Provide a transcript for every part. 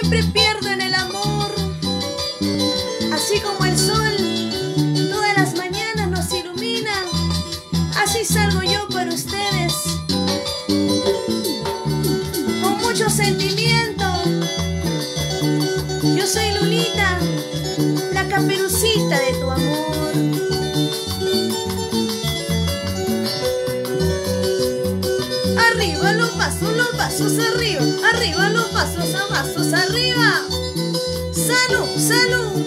Siempre pierdo en el amor, así como el sol todas las mañanas nos ilumina, así salgo yo para ustedes, con mucho sentimiento. Yo soy Lulita, la Caperucita de tu amor. Arriba los pasos arriba, arriba los pasos arriba. Salud, salud.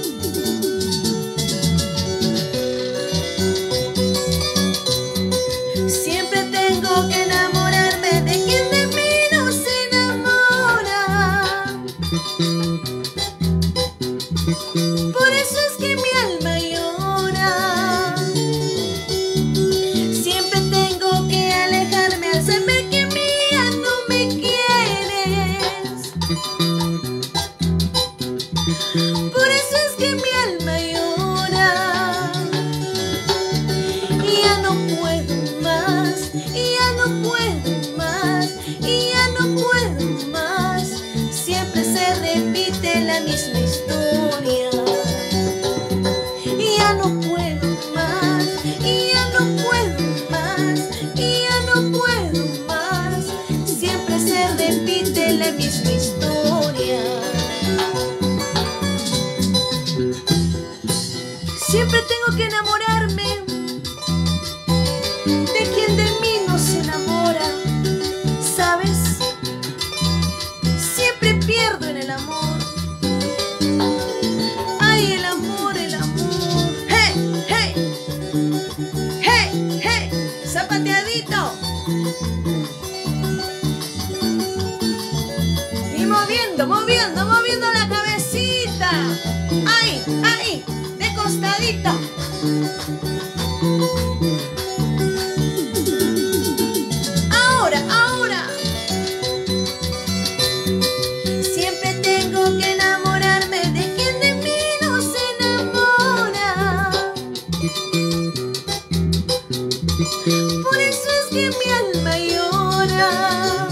Siempre tengo que enamorarme de quien de mí no se enamora. Por eso es que mi alma llora. Siempre tengo que alejarme al saber que mía no me quieres. Por eso es que mi alma llora. Y ya no puedo más, y ya no puedo más, y ya no puedo más. Siempre se repite la misma historia. Y ya no puedo más, y ya no puedo más, y ya no puedo más. Siempre se repite la misma historia. Siempre tengo que enamorarme de quien de mí no se enamora, ¿sabes? Siempre pierdo en el amor. Ay, el amor, el amor. ¡Hey, hey! ¡Hey, hey! ¡Zapateadito! Y moviendo, moviendo, moviendo la cabecita. ¡Ay, ay! De costadito. Ahora, ahora. Siempre tengo que enamorarme de quien de mí no se enamora. Por eso es que mi alma llora.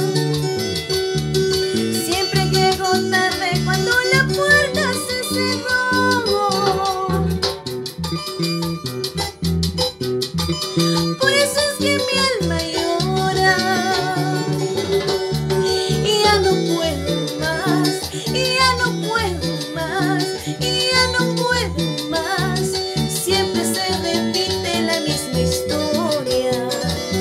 Siempre llego tarde cuando la puerta se cerró. Por eso es que mi alma llora. Y ya no puedo más, y ya no puedo más, y ya no puedo más. Siempre se repite la misma historia.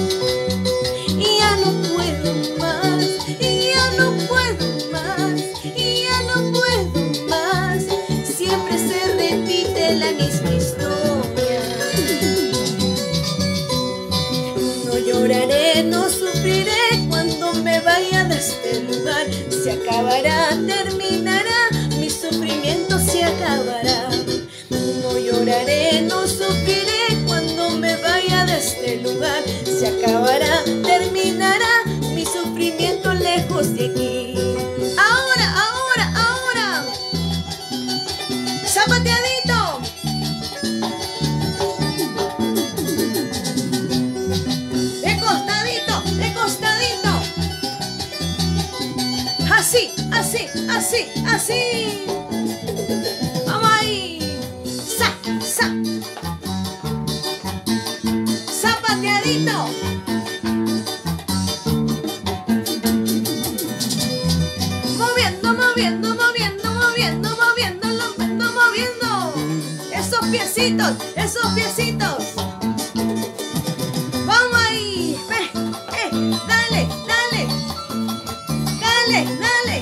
Y ya no puedo más, y ya no puedo más, y ya no puedo más. Siempre se repite la misma historia. No lloraré, no sufriré cuando me vaya de este lugar. Se acabará, terminará, mi sufrimiento se acabará. No lloraré, no sufriré cuando me vaya de este lugar. Se acabará, terminará, mi sufrimiento lejos de aquí. Ahora, ahora, ahora. Zapateadito. De costadito, de costadito. Así, así, así, así. Vamos ahí. Sa, sa. Zapateadito. Moviendo, moviendo, moviendo, moviendo, moviendo, moviendo, moviendo. Esos piecitos, esos piecitos. Vamos ahí. Dale, dale. Dale, dale.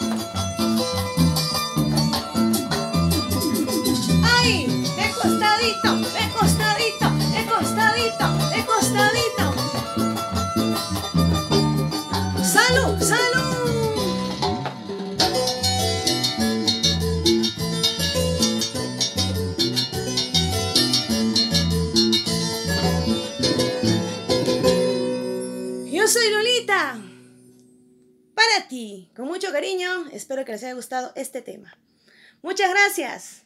Ahí, de costadito, de costadito, de costadito, de costadito. ¡Salud, salud! Yo soy Lulita. Para ti, con mucho cariño, espero que les haya gustado este tema. Muchas gracias.